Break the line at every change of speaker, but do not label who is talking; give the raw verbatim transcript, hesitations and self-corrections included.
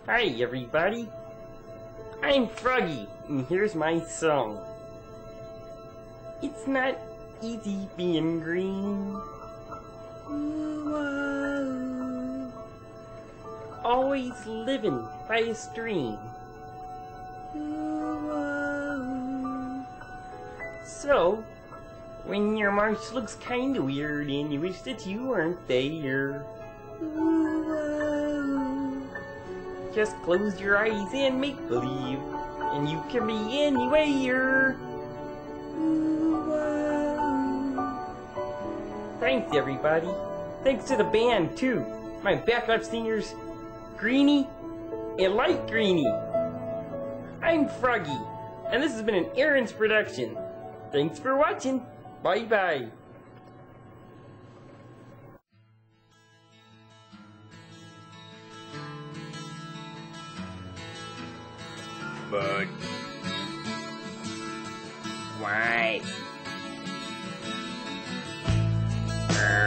Hi everybody, I'm Froggy, and here's my song. It's not easy being green. Ooh, always living by a stream. Ooh, so, when your marsh looks kinda weird and you wish that you weren't there, just close your eyes and make believe, and you can be anywhere. Thanks everybody. Thanks to the band too. My backup singers, Greenie and Light Greenie. I'm Froggy, and this has been an Aaron's production. Thanks for watching. Bye bye.
Bug. Why?